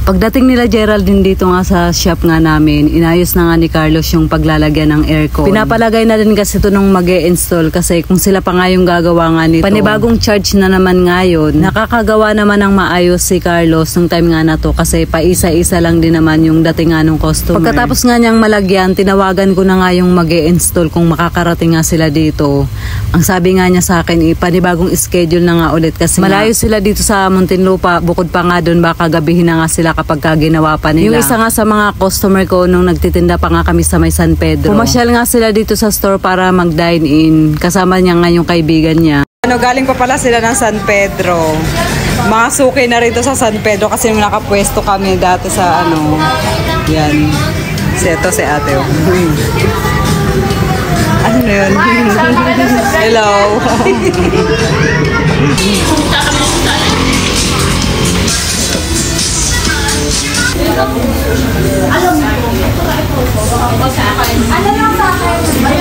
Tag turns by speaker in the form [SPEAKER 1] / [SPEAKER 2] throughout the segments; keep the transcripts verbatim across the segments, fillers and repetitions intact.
[SPEAKER 1] Pagdating nila Geraldine dito nga sa shop nga namin, inayos na nga ni Carlos yung paglalagyan ng aircon. Pinapalagay na din kasi ito nung mag-e-install kasi kung sila pa nga yung gagawa nga nito. Panibagong charge na naman ngayon. Nakakagawa naman ng maayos si Carlos nung time nga na to kasi paisa-isa lang din naman yung dating nga nung customer. Pagkatapos nga niyang malagyan, tinawagan ko na nga yung mag-e-install kung makakarating nga sila dito. Ang sabi nga niya sa akin, panibagong schedule na nga ulit kasi malayo sila dito sa Muntinlupa. Bukod pa nga doon, baka gabihin na nga sila kapag ginawa pa nila. Yung isa nga sa mga customer ko nung nagtitinda pa nga kami sa may San Pedro. Pumasyal nga sila dito sa store para mag-dine in. Kasama niya nga yung kaibigan niya. Ano, galing pa pala sila ng San Pedro. Mga suki na rito sa San Pedro kasi nung nakapwesto kami dati sa ano. Yan. Si ito si ate. Ano na yun? Hello. Alam mo, ano sa akin? Ano lang sa akin?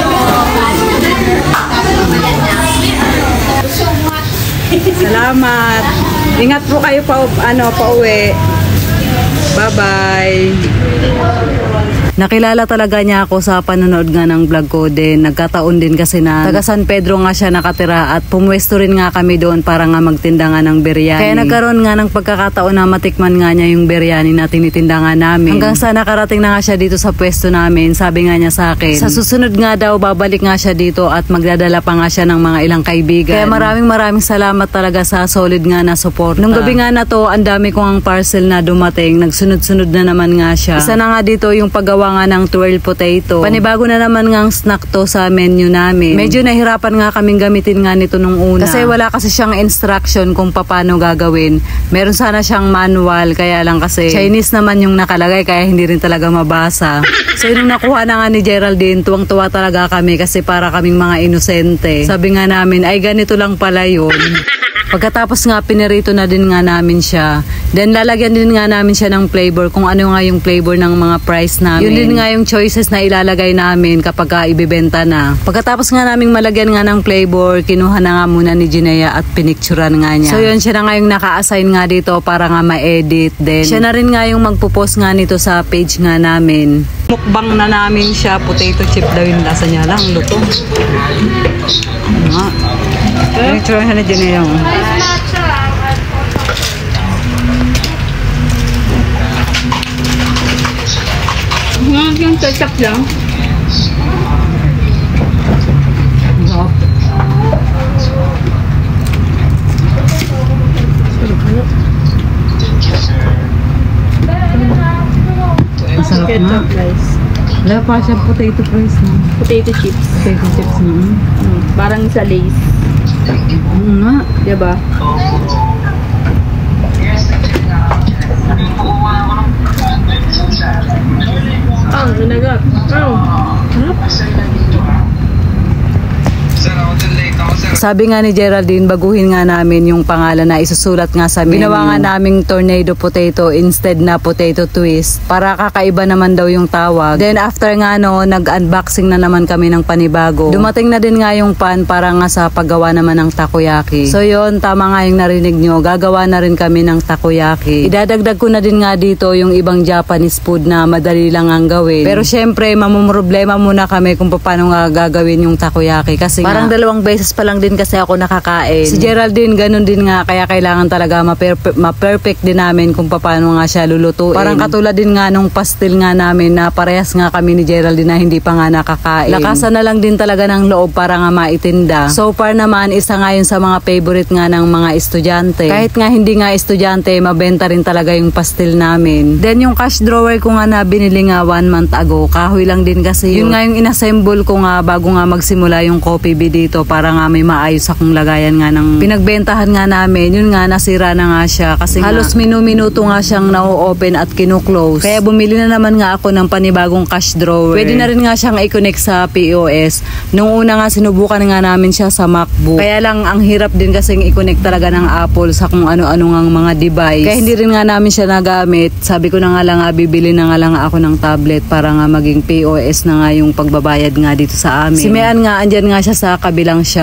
[SPEAKER 1] Salamat. Ingat po kayo pa ano pa uwi. Bye-bye. Nakilala talaga niya ako sa panonood nga ng vlog ko din. Nagkataon din kasi na taga San Pedro nga siya nakatira at pumwesto rin nga kami doon para nga magtinda nga ng biryani. Kaya nagkaroon nga ng pagkakataon na matikman nga niya yung biryani na tinitinda nga namin. Hanggang sa nakarating na nga siya dito sa pwesto namin, sabi nga niya sa akin, sa susunod nga daw babalik nga siya dito at magdadala pa nga siya ng mga ilang kaibigan. Kaya maraming maraming salamat talaga sa solid nga na support. Nung gabi nga na to, ang dami kong ang parcel na dumating. Nagsunod-sunod na naman nga siya. Isa na nga dito yung paggawa nga ng twirl potato. Panibago na naman nga ang snack to sa menu namin. Medyo nahirapan nga kaming gamitin nga nito nung una. Kasi wala kasi siyang instruction kung paano gagawin. Meron sana siyang manual, kaya lang kasi Chinese naman yung nakalagay, kaya hindi rin talaga mabasa. So nung nakuha na nga ni Geraldine, tuwang-tuwa talaga kami kasi para kaming mga inosente. Sabi nga namin, ay ganito lang pala yun. Pagkatapos nga, pinirito na din nga namin siya. Then, lalagyan din nga namin siya ng flavor kung ano nga yung flavor ng mga price namin. Yun din nga yung choices na ilalagay namin kapag ka ibibenta na. Pagkatapos nga namin malagyan nga ng flavor, kinuha na nga muna ni Jinea at pinicturan nga niya. So, yun, siya na nga yung naka-assign nga dito para nga ma-edit. Then, siya na rin nga yung magpo-post nga nito sa page nga namin. Mukbang na namin siya. Potato chip daw yung lasa niya lang. Luto. Nga. Pinicturan siya ni Jinea.
[SPEAKER 2] Huwag yung ketchup lang.
[SPEAKER 1] Sarap. Masarap na.
[SPEAKER 2] Rice.
[SPEAKER 1] Wala pa siya potato fries na.
[SPEAKER 2] Potato chips.
[SPEAKER 1] Potato chips na.
[SPEAKER 2] Hmm. Parang sa Lay's.
[SPEAKER 1] Oo nga.
[SPEAKER 2] Diba? Ang ginagat. Oh.
[SPEAKER 1] Sabi nga ni Geraldine, baguhin nga namin yung pangalan na isusulat nga sa menu. Ginawa nga naming tornado potato instead na potato twist para kakaiba naman daw yung tawag. Then after nga no, nag-unboxing na naman kami ng panibago. Dumating na din nga yung pan para nga sa paggawa naman ng takoyaki. So yun, tama nga yung narinig nyo. Gagawa na rin kami ng takoyaki. Idadagdag ko na din nga dito yung ibang Japanese food na madali lang ang gawin. Pero syempre, mamumroblema muna kami kung paano nga gagawin yung takoyaki. Kasi parang nga, dalawang beses pa lang din kasi ako nakakain. Si Geraldine, ganun din nga, kaya kailangan talaga ma-perfect din namin kung paano nga siya lulutuin. Parang katulad din nga nung pastil nga namin na parehas nga kami ni Geraldine na hindi pa nga nakakain. Lakasan na lang din talaga ng loob para nga maitinda. So far naman, isa nga yun sa mga favorite nga ng mga estudyante. Kahit nga hindi nga estudyante, mabenta rin talaga yung pastil namin. Then yung cash drawer ko nga na binili nga one month ago, kahoy lang din kasi yun. Yun nga yung inassemble ko nga bago nga magsimula yung coffee bee dito para nga may maayos akong lagayan nga ng pinagbentahan nga namin. Yun nga, nasira na nga siya kasi halos minu-minuto nga siyang na-open at kinu-close. Kaya bumili na naman nga ako ng panibagong cash drawer. Pwede na rin nga siyang i-connect sa P O S. Nung una nga sinubukan nga namin siya sa MacBook. Kaya lang ang hirap din kasing i-connect talaga ng Apple sa kung ano-ano nga mga device. Kaya hindi rin nga namin siya nagamit. Sabi ko na nga lang nga, bibili na nga lang ako ng tablet para nga maging P O S na nga yung pagbabayad nga dito sa amin. Si Mean nga, andyan nga siya sa kabilang shop.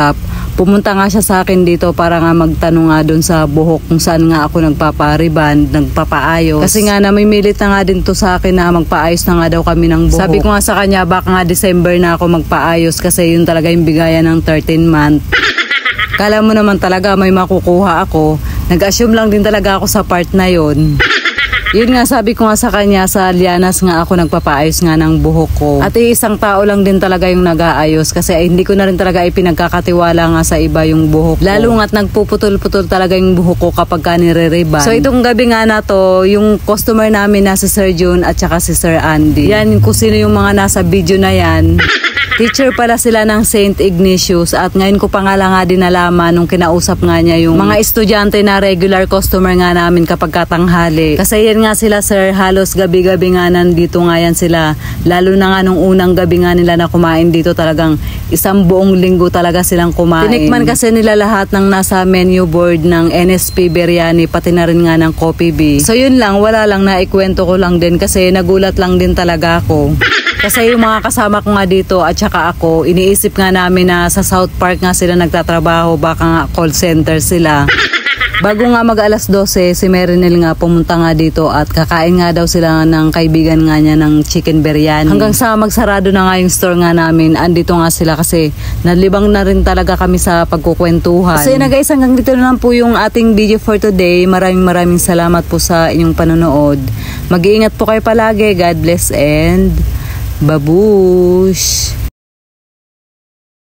[SPEAKER 1] pumunta nga siya sa akin dito para nga magtanong nga doon sa buhok kung saan nga ako nagpapariband, nagpapaayos. Kasi nga namimilit na nga din to sa akin na magpaayos na nga daw kami ng buhok. Sabi ko nga sa kanya baka nga December na ako magpaayos kasi yun talaga yung bigayan ng thirteen month. Kala mo naman talaga may makukuha ako. Nag-assume lang din talaga ako sa part na yun. Yun nga sabi ko nga sa kanya, sa Lianas nga ako nagpapaayos nga ng buhok ko. At isang tao lang din talaga yung nag-aayos kasi ay, hindi ko na rin talaga ipinagkakatiwala nga sa iba yung buhok ko. Lalo nga't nagpuputol-putol talaga yung buhok ko kapag ka nire-ribbon. So itong gabi nga na to, yung customer namin na si Sir June at saka si Sir Andy. Yan kung sino yung mga nasa video na yan. Teacher pala sila ng Saint Ignatius at ngayon ko pa nga lang nga din nalaman nung kinausap nga niya yung mga estudyante na regular customer nga namin kapag katanghali. Kasi yan nga sila sir, halos gabi-gabi nga nandito nga yan sila. Lalo na nga nung unang gabi nga nila na kumain dito, talagang isang buong linggo talaga silang kumain. Tinikman kasi nila lahat ng nasa menu board ng N S P Biryani, pati na rin nga ng Coffee Bee. So yun lang, wala lang, naikwento ko lang din kasi nagulat lang din talaga ako. Kasi yung mga kasama ko nga dito at saka ako, iniisip nga namin na sa South Park nga sila nagtatrabaho, baka nga call center sila. Bago nga mag alas dose, si Merinel nga pumunta nga dito at kakain nga daw sila ng kaibigan nga niya ng chicken biryani. Hanggang sa magsarado na nga yung store nga namin, andito nga sila kasi nalibang na rin talaga kami sa pagkukwentuhan. So yun na guys, hanggang dito na lang po yung ating video for today. Maraming maraming salamat po sa inyong panonood. Mag-iingat po kayo palagi. God bless and babush!